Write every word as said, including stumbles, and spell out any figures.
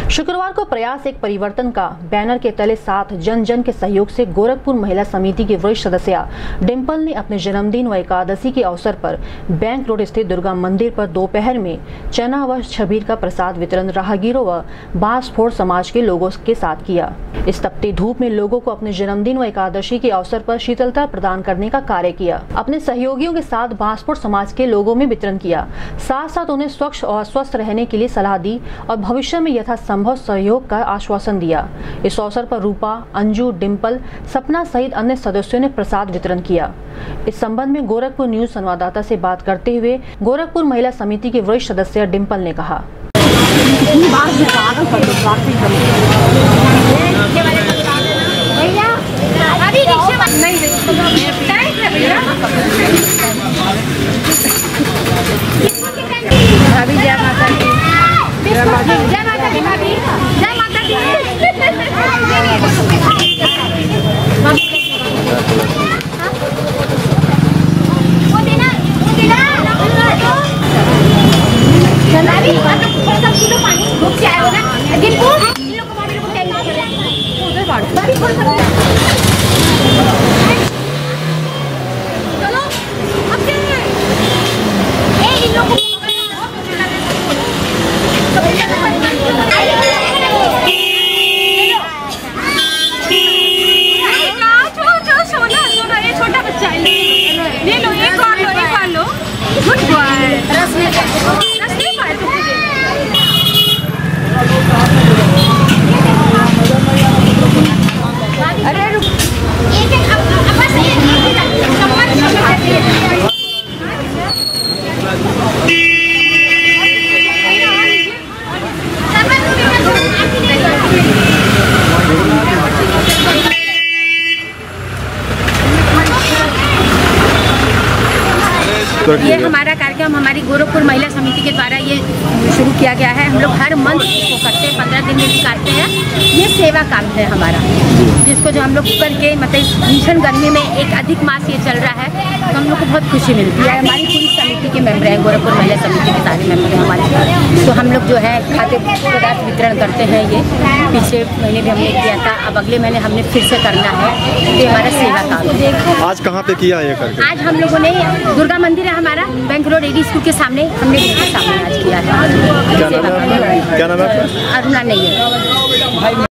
शुक्रवार को प्रयास एक परिवर्तन का बैनर के तले साथ जन जन के सहयोग से गोरखपुर महिला समिति की वरिष्ठ सदस्य डिम्पल ने अपने जन्मदिन व एकादशी के अवसर पर बैंक रोड स्थित दुर्गा मंदिर पर दोपहर में चना व छबीर का प्रसाद वितरण राहगीरों व बांसफोड़ समाज के लोगों के साथ किया। इस तपती धूप में लोगों को अपने जन्मदिन व एकादशी के अवसर पर शीतलता प्रदान करने का कार्य किया। अपने सहयोगियों के साथ बांसफोड़ समाज के लोगों में वितरण किया, साथ साथ उन्हें स्वच्छ और स्वस्थ रहने के लिए सलाह दी और भविष्य में यथासंभव सहयोग का आश्वासन दिया। इस अवसर पर रूपा, अंजू, डिम्पल, सपना सहित अन्य सदस्यों ने प्रसाद वितरण किया। इस संबंध में गोरखपुर न्यूज संवाददाता से बात करते हुए गोरखपुर महिला समिति के वरिष्ठ सदस्य डिम्पल ने कहा, भाभी जय माता दी, जय माता दी भाभी, जय माता दी। वो देना, वो देना। चला भी, थोड़ा सा पी लो पानी, भूख से आए हो ना। दिन को इन लोगों को भाभी लोगों को टाइम ना करें। उधर बाढ़, भाभी थोड़ा सा। चलो, अब क्या है? ए इन लोगों ले लो, एक और लो, एक और लो। Good boy. रस में रस नहीं पाए तुम मुझे। अरे रुक, एक एक अब अब बस एक कमर कमर ये हमारा कार्यक्रम हमारी गोरखपुर महिला समिति के द्वारा ये शुरू किया गया है। हम लोग हर मंथ इसको करते हैं, पंद्रह दिन में भी करते हैं। ये सेवा काम है हमारा, जिसको जो हम लोग करके मतलब भीषण गर्मी में एक अधिक मास ये चल रहा है, तो हम लोग को बहुत खुशी मिलती है। हमारी पूरी समिति के मेंबर हैं, गोरखपुर महिला समिति के सारे मेंबर हैं हमारे, तो हम लोग जो है खाद्य पदार्थ वितरण करते हैं। ये पिछले महीने भी हमने किया था, अब अगले महीने हमने फिर से करना है। ये हमारा सेवा काम है। आज कहाँ पे किया है करके? आज हम लोगों ने दुर्गा मंदिर है हमारा, बैंक रोड एडी स्कूल के सामने, हमने उसके सामने आज किया है। क्या नाम है? क्या नाम है? अरुणा नहीं है।